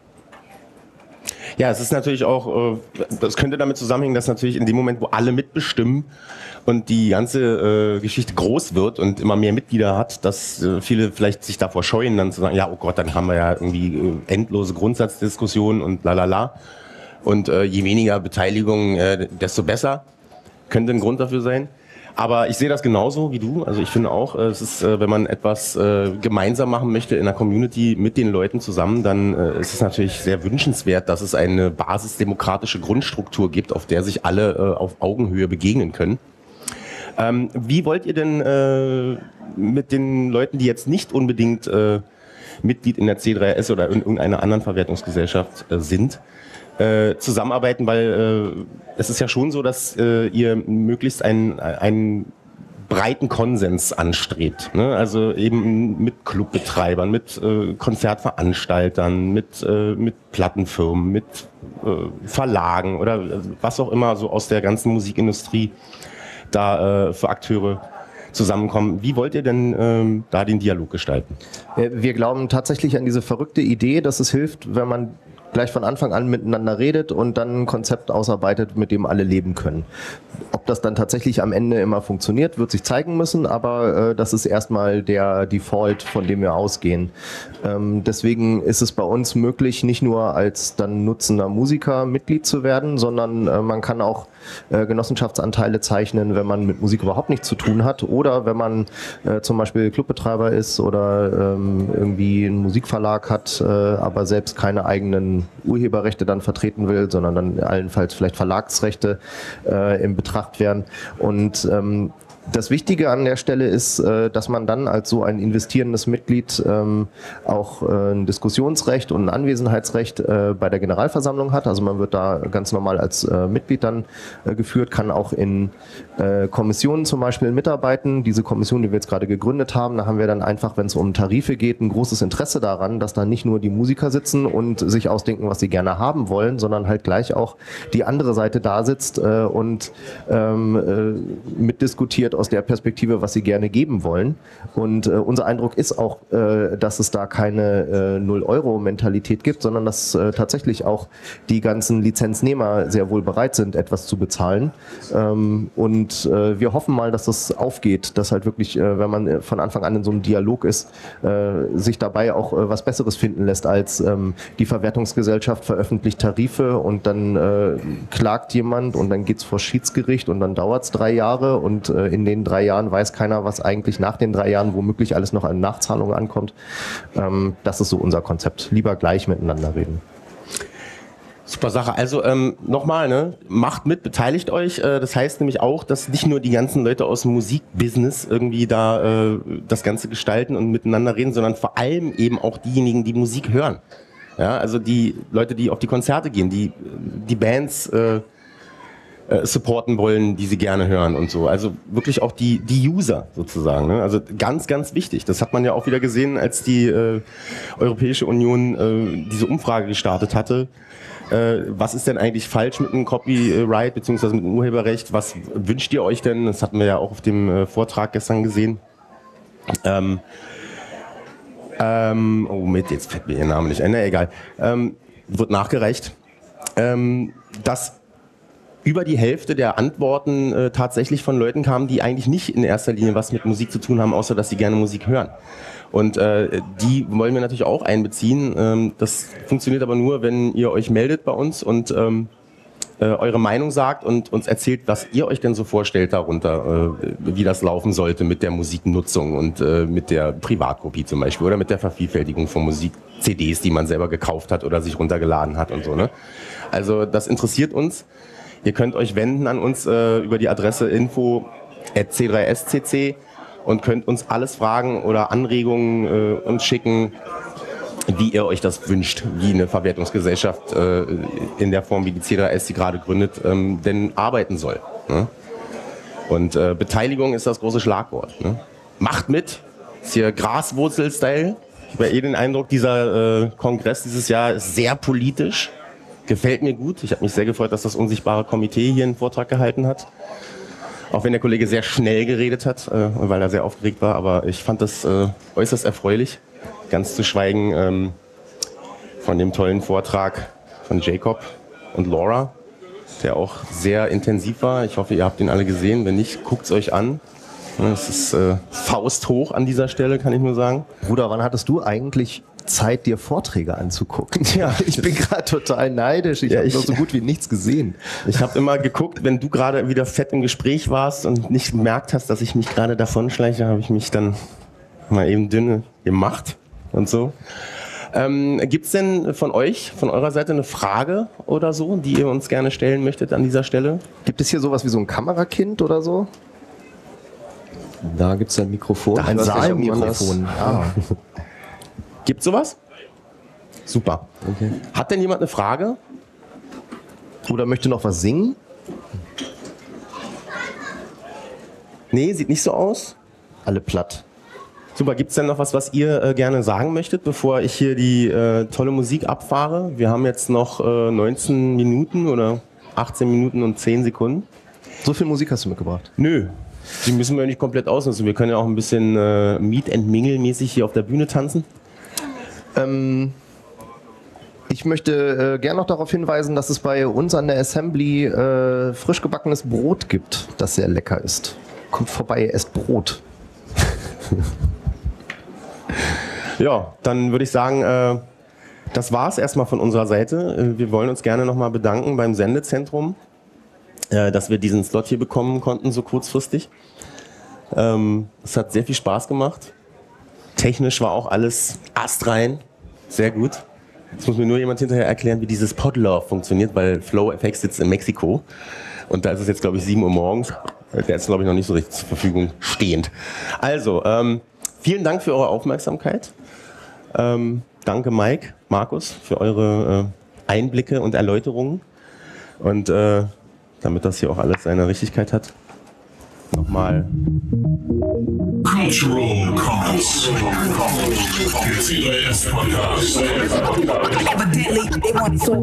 Speaker 2: Ja, es ist natürlich auch, äh, das könnte damit zusammenhängen, dass natürlich in dem Moment, wo alle mitbestimmen und die ganze äh, Geschichte groß wird und immer mehr Mitglieder hat, dass äh, viele vielleicht sich davor scheuen, dann zu sagen, ja, oh Gott, dann haben wir ja irgendwie äh, endlose Grundsatzdiskussionen und lalala. Und äh, je weniger Beteiligung, äh, desto besser. Könnte ein Grund dafür sein. Aber ich sehe das genauso wie du. Also ich finde auch, es ist, wenn man etwas gemeinsam machen möchte in der Community mit den Leuten zusammen, dann ist es natürlich sehr wünschenswert, dass es eine basisdemokratische Grundstruktur gibt, auf der sich alle auf Augenhöhe begegnen können. Wie wollt ihr denn mit den Leuten, die jetzt nicht unbedingt Mitglied in der C drei S oder in irgendeiner anderen Verwertungsgesellschaft sind, Äh, zusammenarbeiten, weil äh, es ist ja schon so, dass äh, ihr möglichst einen, einen breiten Konsens anstrebt. Ne? Also eben mit Clubbetreibern, mit äh, Konzertveranstaltern, mit, äh, mit Plattenfirmen, mit äh, Verlagen oder was auch immer so aus der ganzen Musikindustrie da äh, für Akteure zusammenkommen. Wie wollt ihr denn ähm, da den Dialog gestalten?
Speaker 3: Wir glauben tatsächlich an diese verrückte Idee, dass es hilft, wenn man gleich von Anfang an miteinander redet und dann ein Konzept ausarbeitet, mit dem alle leben können. Ob das dann tatsächlich am Ende immer funktioniert, wird sich zeigen müssen, aber äh, das ist erstmal der Default, von dem wir ausgehen. Ähm, deswegen ist es bei uns möglich, nicht nur als dann nutzender Musiker Mitglied zu werden, sondern äh, man kann auch äh, Genossenschaftsanteile zeichnen, wenn man mit Musik überhaupt nichts zu tun hat oder wenn man äh, zum Beispiel Clubbetreiber ist oder ähm, irgendwie einen Musikverlag hat, äh, aber selbst keine eigenen Urheberrechte dann vertreten will, sondern dann allenfalls vielleicht Verlagsrechte äh, in Betracht werden. Und ähm, das Wichtige an der Stelle ist, äh, dass man dann als so ein investierendes Mitglied ähm, auch äh, ein Diskussionsrecht und ein Anwesenheitsrecht äh, bei der Generalversammlung hat. Also man wird da ganz normal als äh, Mitglied dann äh, geführt, kann auch in äh, Kommissionen zum Beispiel mitarbeiten. Diese Kommission, die wir jetzt gerade gegründet haben, da haben wir dann einfach, wenn es um Tarife geht, ein großes Interesse daran, dass da nicht nur die Musiker sitzen und sich ausdenken, was sie gerne haben wollen, sondern halt gleich auch die andere Seite da sitzt äh, und ähm, äh, mitdiskutiert aus der Perspektive, was sie gerne geben wollen. Und äh, unser Eindruck ist auch, äh, dass es da keine äh, null-Euro-Mentalität gibt, sondern dass äh, tatsächlich auch die ganzen Lizenznehmer sehr wohl bereit sind, etwas zu bezahlen. Ähm, und äh, wir hoffen mal, dass das aufgeht, dass halt wirklich, äh, wenn man von Anfang an in so einem Dialog ist, äh, sich dabei auch äh, was Besseres finden lässt, als ähm, die Verwertungsgesellschaft veröffentlicht Tarife und dann äh, klagt jemand und dann geht's vor Schiedsgericht und dann dauert's drei Jahre und äh, in den drei Jahren weiß keiner, was eigentlich nach den drei Jahren womöglich alles noch an Nachzahlungen ankommt. Ähm, das ist so unser Konzept. Lieber gleich miteinander reden.
Speaker 2: Super Sache. Also ähm, nochmal, ne? Macht mit, beteiligt euch. Äh, das heißt nämlich auch, dass nicht nur die ganzen Leute aus dem Musikbusiness irgendwie da äh, das Ganze gestalten und miteinander reden, sondern vor allem eben auch diejenigen, die Musik hören. Ja, also die Leute, die auf die Konzerte gehen, die die Bands äh, äh, supporten wollen, die sie gerne hören und so. Also wirklich auch die die User sozusagen. Ne? Also ganz, ganz wichtig. Das hat man ja auch wieder gesehen, als die äh, Europäische Union äh, diese Umfrage gestartet hatte. Äh, was ist denn eigentlich falsch mit dem Copyright bzw. mit dem Urheberrecht? Was wünscht ihr euch denn? Das hatten wir ja auch auf dem äh, Vortrag gestern gesehen. Ähm, ähm, oh, mit, jetzt fällt mir ihr Name nicht ein. Na, egal. Ähm, wird nachgereicht, ähm, dass über die Hälfte der Antworten äh, tatsächlich von Leuten kamen, die eigentlich nicht in erster Linie was mit Musik zu tun haben, außer dass sie gerne Musik hören. Und äh, die wollen wir natürlich auch einbeziehen. Ähm, das funktioniert aber nur, wenn ihr euch meldet bei uns und ähm, äh, eure Meinung sagt und uns erzählt, was ihr euch denn so vorstellt darunter, äh, wie das laufen sollte mit der Musiknutzung und äh, mit der Privatkopie zum Beispiel oder mit der Vervielfältigung von Musik-C Ds, die man selber gekauft hat oder sich runtergeladen hat und so. Ne? Also das interessiert uns. Ihr könnt euch wenden an uns äh, über die Adresse info at c drei s c c und könnt uns alles fragen oder Anregungen äh, uns schicken, wie ihr euch das wünscht, wie eine Verwertungsgesellschaft äh, in der Form, wie die C drei S die gerade gründet, ähm, denn arbeiten soll. Ne? Und äh, Beteiligung ist das große Schlagwort. Ne? Macht mit, ist hier Graswurzel-Style. Ich habe ja eh den Eindruck, dieser äh, Kongress dieses Jahr ist sehr politisch. Gefällt mir gut. Ich habe mich sehr gefreut, dass das unsichtbare Komitee hier einen Vortrag gehalten hat. Auch wenn der Kollege sehr schnell geredet hat, äh, weil er sehr aufgeregt war. Aber ich fand das äh, äußerst erfreulich. Ganz zu schweigen ähm, von dem tollen Vortrag von Jacob und Laura, der auch sehr intensiv war. Ich hoffe, ihr habt ihn alle gesehen. Wenn nicht, guckt es euch an. Es ist äh, fausthoch an dieser Stelle, kann ich nur sagen.
Speaker 3: Bruder, wann hattest du eigentlich Zeit, dir Vorträge anzugucken? Ja, ich bin gerade total neidisch. Ich ja, habe noch so gut wie nichts gesehen.
Speaker 2: Ich habe immer geguckt, wenn du gerade wieder fett im Gespräch warst und nicht gemerkt hast, dass ich mich gerade davonschleiche, habe ich mich dann mal eben dünne gemacht und so. Ähm, Gibt es denn von euch, von eurer Seite eine Frage oder so, die ihr uns gerne stellen möchtet an dieser Stelle?
Speaker 3: Gibt es hier sowas wie so ein Kamerakind oder so?
Speaker 5: Da gibt es ein Mikrofon.
Speaker 3: Da ein Saalmikrofon.
Speaker 2: Ah. Gibt sowas? Super. Okay. Hat denn jemand eine Frage?
Speaker 3: Oder möchte noch was singen?
Speaker 2: Nee, sieht nicht so aus.
Speaker 3: Alle platt.
Speaker 2: Super, gibt es denn noch was, was ihr äh, gerne sagen möchtet, bevor ich hier die äh, tolle Musik abfahre? Wir haben jetzt noch äh, neunzehn Minuten oder achtzehn Minuten und zehn Sekunden.
Speaker 3: So viel Musik hast du mitgebracht?
Speaker 2: Nö. Die müssen wir nicht komplett ausnutzen. Wir können ja auch ein bisschen äh, Meet and Mingle mäßig hier auf der Bühne tanzen.
Speaker 3: Ähm, ich möchte äh, gern noch darauf hinweisen, dass es bei uns an der Assembly äh, frisch gebackenes Brot gibt, das sehr lecker ist. Kommt vorbei, esst Brot.
Speaker 2: Ja, dann würde ich sagen, äh, das war es erstmal von unserer Seite. Wir wollen uns gerne nochmal bedanken beim Sendezentrum, äh, dass wir diesen Slot hier bekommen konnten, so kurzfristig. Ähm, es hat sehr viel Spaß gemacht. Technisch war auch alles astrein. Sehr gut. Jetzt muss mir nur jemand hinterher erklären, wie dieses Podlove funktioniert, weil Flow F X sitzt in Mexiko. Und da ist es jetzt, glaube ich, sieben Uhr morgens. Der ist, glaube ich, noch nicht so richtig zur Verfügung stehend. Also, ähm, vielen Dank für eure Aufmerksamkeit. Ähm, danke Mike, Markus, für eure äh, Einblicke und Erläuterungen. Und äh, damit das hier auch alles seine Richtigkeit hat, nochmal. Cultural Commons. Der C drei S Podcast. Evidently, they want it so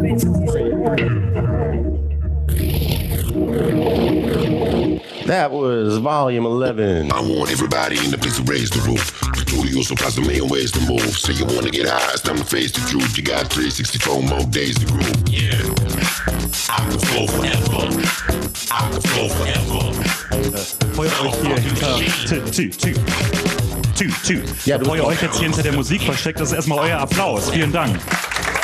Speaker 2: That was volume eleven. I want everybody in the place to raise the roof. The studio supplies a million ways to move. So you wanna get high, it's time to face the truth. You got three sixty-four more days to groove. Yeah. I can flow forever. I can flow forever.
Speaker 6: Bevor ihr euch hier hinter... Tü, tü, tü. Tü, tü. Bevor ihr euch jetzt hier hinter der Musik versteckt, das ist erstmal euer Applaus. Vielen Dank.